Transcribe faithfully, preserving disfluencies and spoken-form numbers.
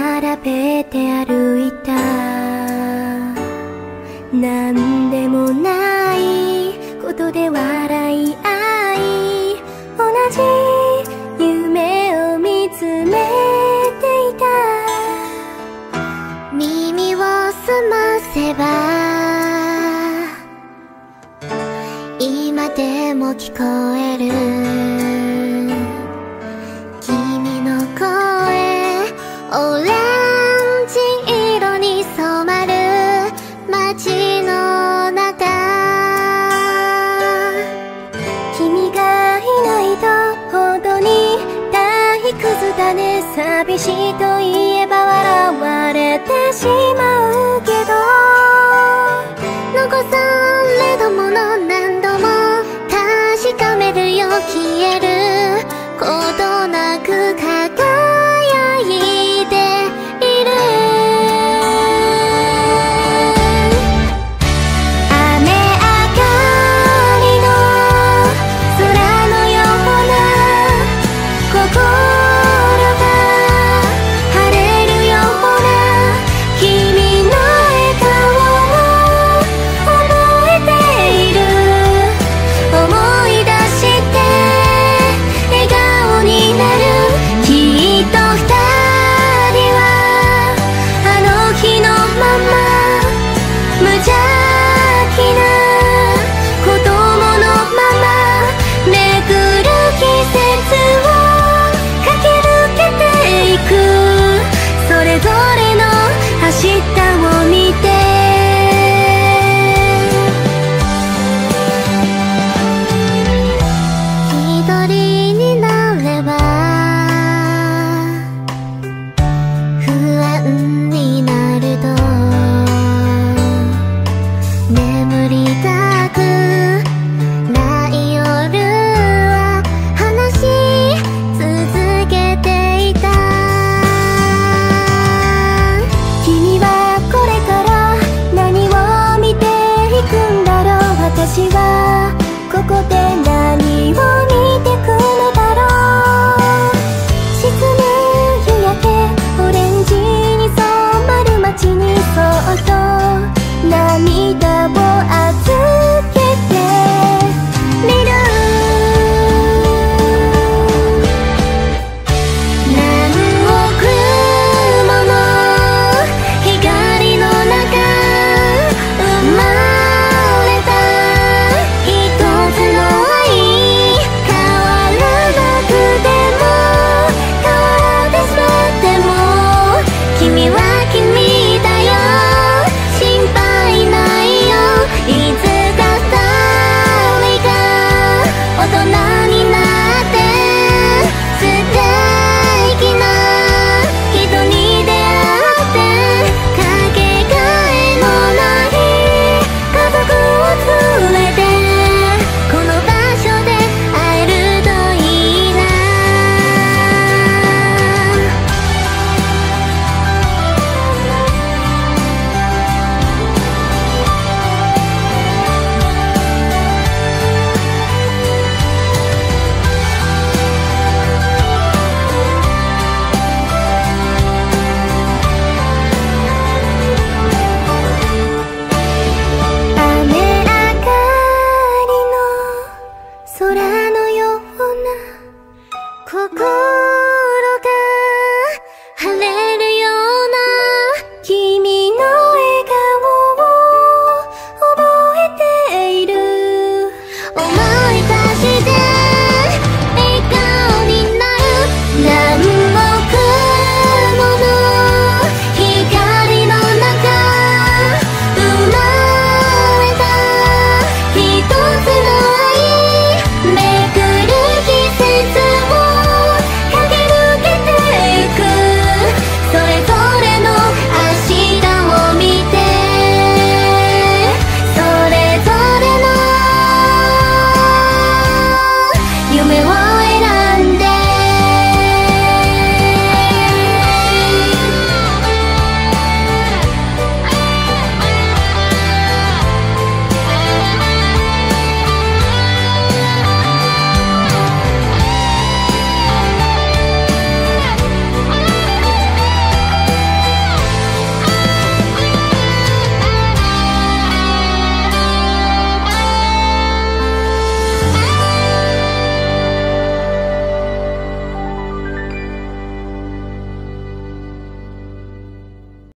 並べて歩いた。なんでもないことで笑い合い、同じ夢を見つめていた。耳を澄ませば今でも聞こえる君の声、オレンジ色に染まる街の中。君がいないと本当に退屈だね。寂しいと言えば笑われてしまうけど、残されたもの何度も確かめるよ。消えることなく輝いている。雨上がりの空のような心が晴れるような君の笑顔を覚えている。思い出して笑顔になる。きっと二人はあの日のまま無邪気な子供のままめくる季節を駆け抜けていく。それぞれの明日を見て一人になれば不安になると眠りたくない夜は話し続けていた。君はこれから何を見ていくんだろう。私はここで何を見てくのだろう。沈む夕焼けオレンジに染まる街にそっと涙を預けてみる。何億もの光の中生まれた一つの愛。変わらなくても変わってしまっても君は